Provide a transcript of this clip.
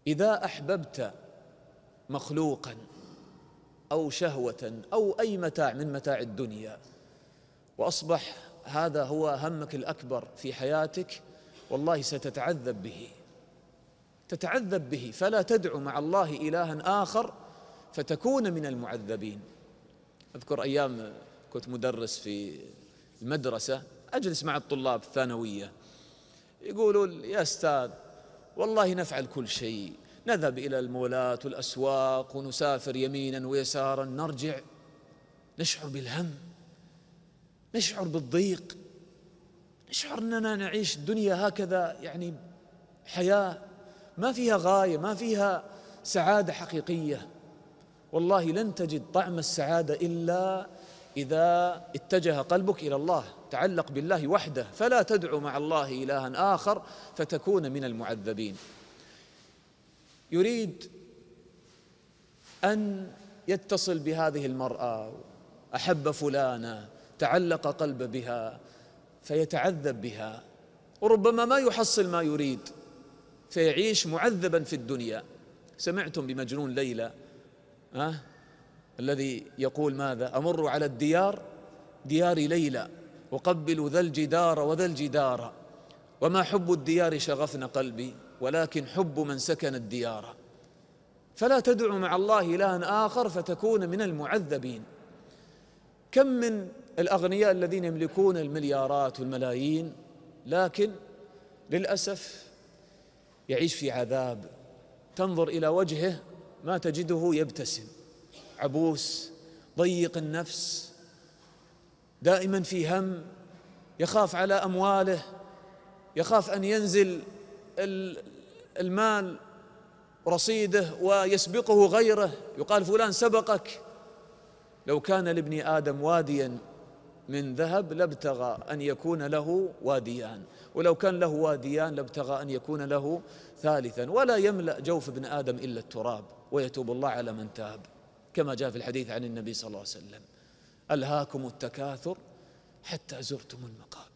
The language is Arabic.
إذا أحببت مخلوقا أو شهوة أو أي متاع من متاع الدنيا وأصبح هذا هو همك الأكبر في حياتك، والله ستتعذب به، تتعذب به. فلا تدعو مع الله إلها آخر فتكون من المعذبين. أذكر أيام كنت مدرس في المدرسة، أجلس مع الطلاب الثانوية، يقولوا يا أستاذ والله نفعل كل شيء، نذهب إلى المولات والأسواق ونسافر يمينا ويسارا، نرجع نشعر بالهم، نشعر بالضيق، نشعر أننا نعيش الدنيا هكذا، يعني حياة ما فيها غاية، ما فيها سعادة حقيقية. والله لن تجد طعم السعادة إلا إذا اتجه قلبك إلى الله، تعلق بالله وحده، فلا تدعو مع الله إلها آخر فتكون من المعذبين. يريد أن يتصل بهذه المرأة، أحب فلانة، تعلق قلب بها، فيتعذب بها، وربما ما يحصل ما يريد، فيعيش معذبا في الدنيا. سمعتم بمجنون ليلى الذي يقول ماذا؟ أمر على ديار ليلى وقبل ذا الجدار وذا الجدار، وما حب الديار شغفن قلبي ولكن حب من سكن الديار. فلا تدعو مع الله إلها آخر فتكون من المعذبين. كم من الأغنياء الذين يملكون المليارات والملايين، لكن للأسف يعيش في عذاب، تنظر إلى وجهه ما تجده يبتسم، عبوس، ضيق النفس، دائما في هم، يخاف على أمواله، يخاف أن ينزل المال رصيده ويسبقه غيره، يقال فلان سبقك. لو كان لابن آدم واديا من ذهب لابتغى أن يكون له واديان، ولو كان له واديان لابتغى أن يكون له ثالثا، ولا يملأ جوف ابن آدم إلا التراب ويتوب الله على من تاب، كما جاء في الحديث عن النبي صلى الله عليه وسلم: ألهاكم التكاثر حتى زرتم المقابر.